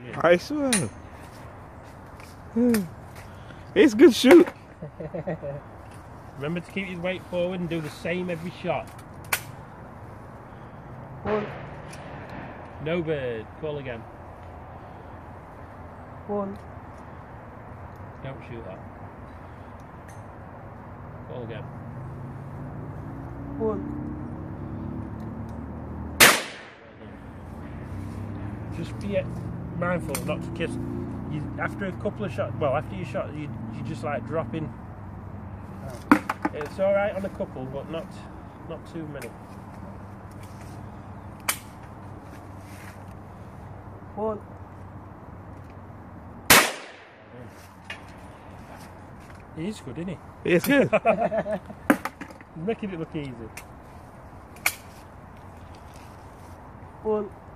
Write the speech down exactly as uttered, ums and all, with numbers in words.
Nice one. It's a good shoot. Remember to keep your weight forward and do the same every shot. One. No bird. Call again. One. Don't shoot that. Call again. One. Just be mindful not to kiss. You, after a couple of shots, well, after you shot, you you just like dropping. It's all right on a couple, but not not too many. One. He's good, isn't he? It's good. He's making it look easy. One.